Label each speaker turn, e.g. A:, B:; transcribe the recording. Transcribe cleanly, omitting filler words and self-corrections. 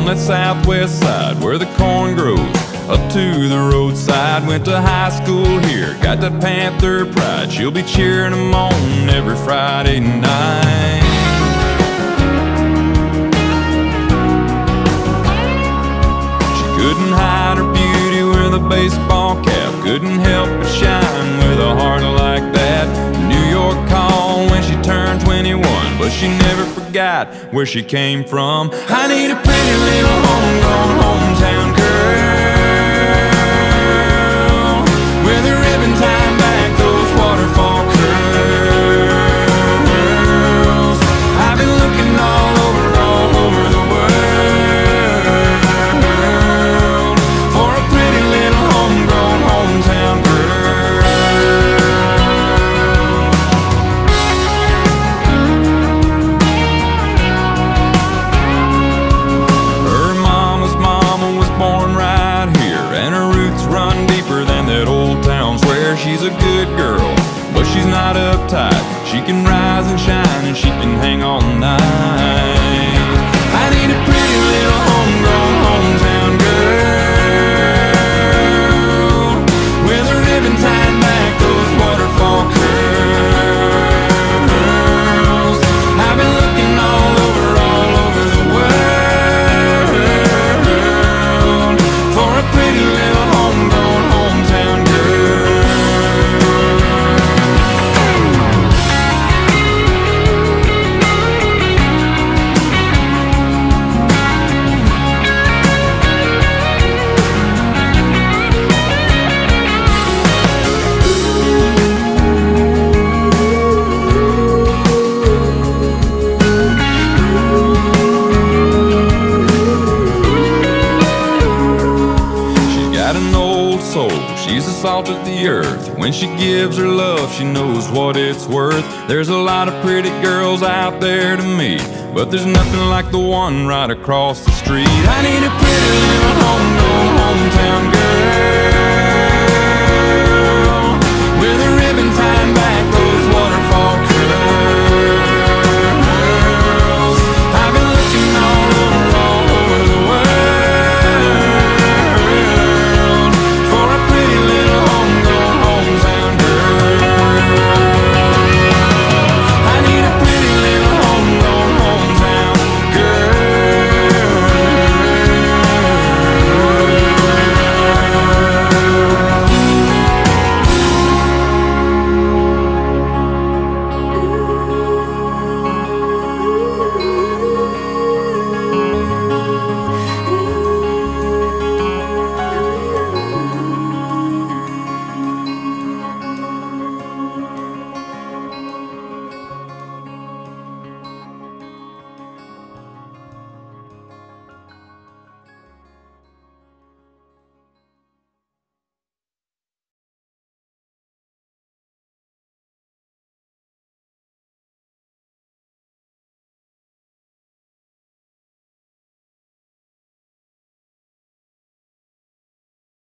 A: that southwest side where the corn grows, up to the roadside. Went to high school here, got that Panther pride. She'll be cheering them on every Friday night. She couldn't hide her beauty with a baseball cap, couldn't help but shine with a heart like that. New York called when she turned 21, but she never forgot where she came from. I need a pretty little homegrown hometown girl with a ribbon tied back, those waterfall curls. I've been looking all over the world for a pretty little homegrown hometown girl. Her mama's mama was born right here, and her roots run deeper than that old town square. She's a good girl, but she's not uptight. She can rise and shine, and she can hang all night. I need a pretty little homegrown hometown girl with a ribbon tied back, those waterfall curls. I've been looking all over the world for a pretty little homegrown hometown girl. She's the salt of the earth. When she gives her love, she knows what it's worth. There's a lot of pretty girls out there to meet, but there's nothing like the one right across the street. I need a pretty little homegrown hometown girl